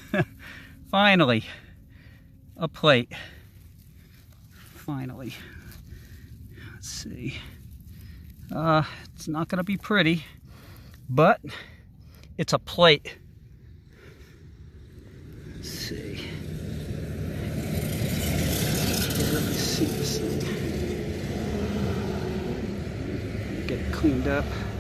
Finally, a plate. Finally. Let's see. It's not going to be pretty, but it's a plate. Let's see. Here, let me see this thing. Get it cleaned up.